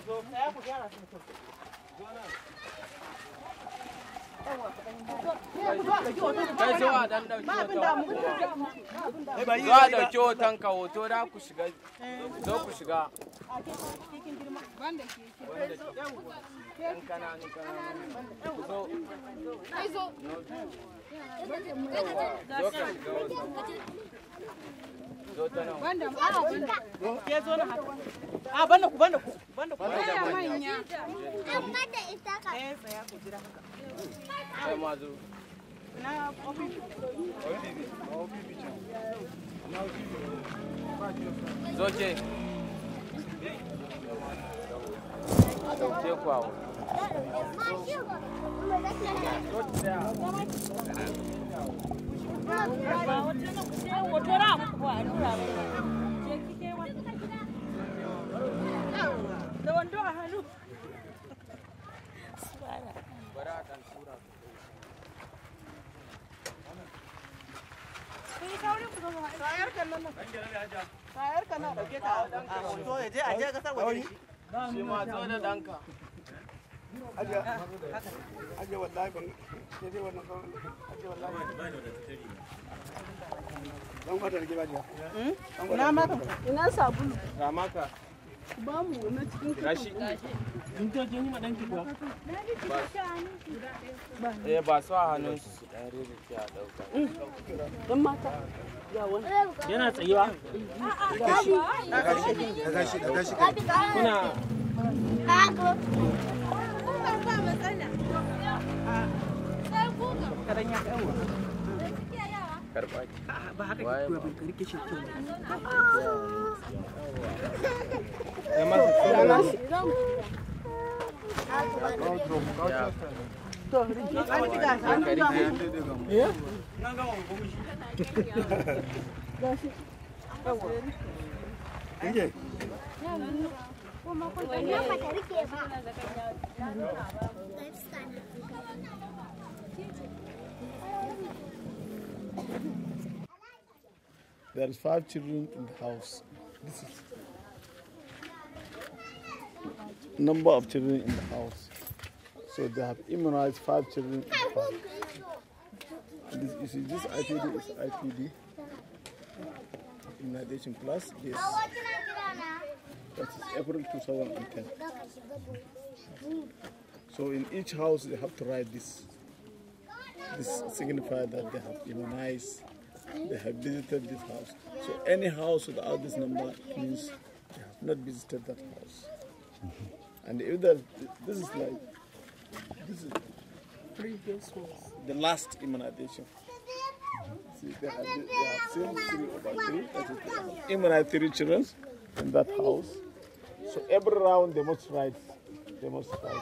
Zuwa dauki hoton ka hoto da ku shiga. Zo ku shiga. Zoke. Ina sabulu. Ramaka. Ba mu na cikin gashi. In ta je ni ma danki kuwa. Ba su a hannun su dan riziki a dauka. Dan mata. Yana tsayuwa. Gashi. Kuna ba haka ke kuwa ban rike shi kyau. There is 5 children in the house. This is number of children in the house. So they have immunized 5 children in the house. This, you see, this IPD is IPD immunization plus this. That is April 2010. So in each house they have to write this. This signifies that they have immunized. They have visited this house. So any house without this number means they have not visited that house. And if this is like, this is Previous ones. the last immunization. See, they have seen 3/3. That is, they have immunized 3 children in that house. So every round they must write. They must write.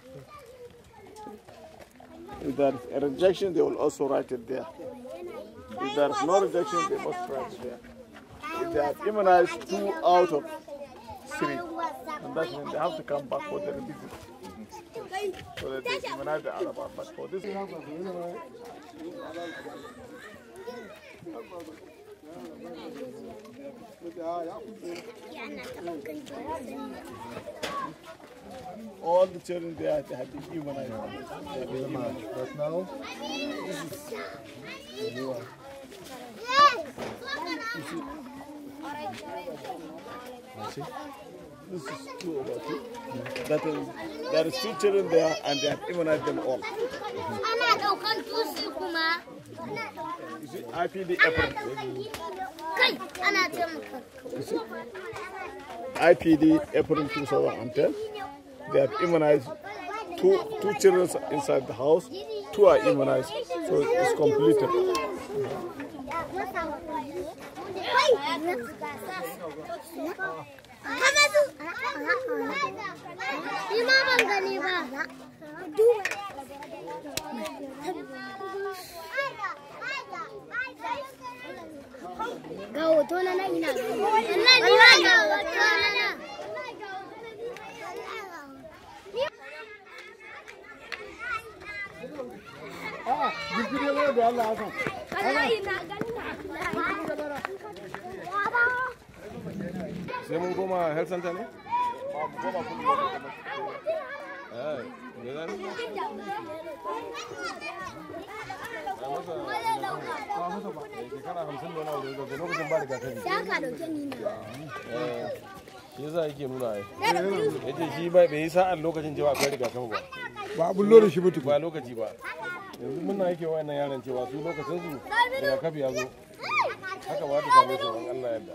If there is a rejection, they will also write it there. If there is no rejection, they must write there. If they have immunized 2 out of 3, and that means they have to come back for the revisit. So that they immunize the other one. But for this, all the children there they have been immunized. But now, this is the new one. You see? This is 2/2. That is, there is 2 children there and they have immunized them all. You see, IPD April. You see? IPD April 2010. They have immunized two children inside the house. 2 are immunized, so it's completed. Sai mun koma health center ne? yasa yake nuna ai yace shi bai yi sa'an lokacin cewa akwai rigakafi ba ba bullo da shi mutu ba lokaci ba yanzu muna yake wayannan yaran cewa su lokacin su rigakafi ya zo haka ba ta same su in Allah yadda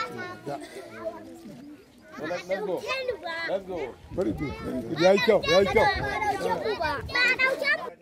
let's go very good ya yi kyau